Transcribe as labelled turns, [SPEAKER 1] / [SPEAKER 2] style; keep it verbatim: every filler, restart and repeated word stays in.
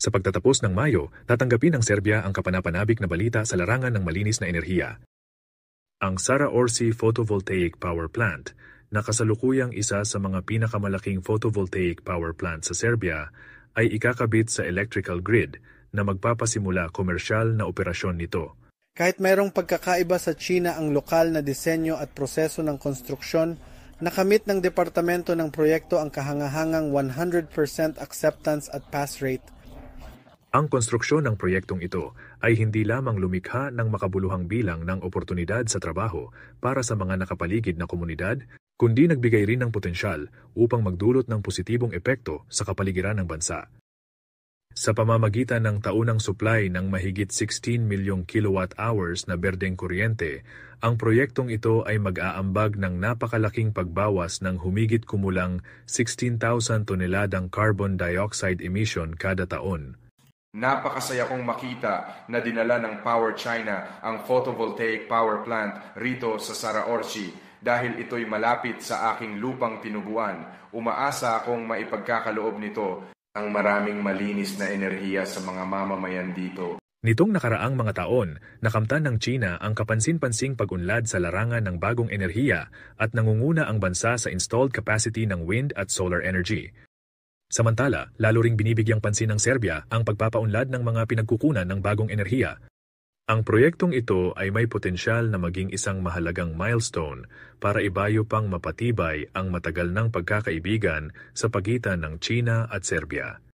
[SPEAKER 1] Sa pagtatapos ng Mayo, tatanggapin ng Serbia ang kapanapanabik na balita sa larangan ng malinis na enerhiya. Ang Sara Orsi Photovoltaic Power Plant, na kasalukuyang isa sa mga pinakamalaking photovoltaic power plant sa Serbia, ay ikakabit sa electrical grid na magpapasimula komersyal na operasyon nito.
[SPEAKER 2] Kahit mayroong pagkakaiba sa China ang lokal na disenyo at proseso ng konstruksyon, nakamit ng departamento ng proyekto ang kahangahangang one hundred percent acceptance at pass rate.
[SPEAKER 1] Ang konstruksyon ng proyektong ito ay hindi lamang lumikha ng makabuluhang bilang ng oportunidad sa trabaho para sa mga nakapaligid na komunidad, kundi nagbigay rin ng potensyal upang magdulot ng positibong epekto sa kapaligiran ng bansa. Sa pamamagitan ng taunang supply ng mahigit sixteen milyong kilowatt hours na berdeng kuryente, ang proyektong ito ay mag-aambag ng napakalaking pagbawas ng humigit kumulang sixteen thousand toneladang carbon dioxide emission kada taon.
[SPEAKER 3] Napakasaya kong makita na dinala ng Power China ang photovoltaic power plant rito sa Sara Orsi dahil ito'y malapit sa aking lupang tinubuan. Umaasa akong maipagkakaloob nito ang maraming malinis na enerhiya sa mga mamamayan dito.
[SPEAKER 1] Nitong nakaraang mga taon, nakamtan ng China ang kapansin-pansing pag-unlad sa larangan ng bagong enerhiya at nangunguna ang bansa sa installed capacity ng wind at solar energy. Samantala, lalo ring binibigyang pansin ng Serbia ang pagpapaunlad ng mga pinagkukunan ng bagong enerhiya. Ang proyektong ito ay may potensyal na maging isang mahalagang milestone para ibayo pang mapatibay ang matagal ng pagkakaibigan sa pagitan ng China at Serbia.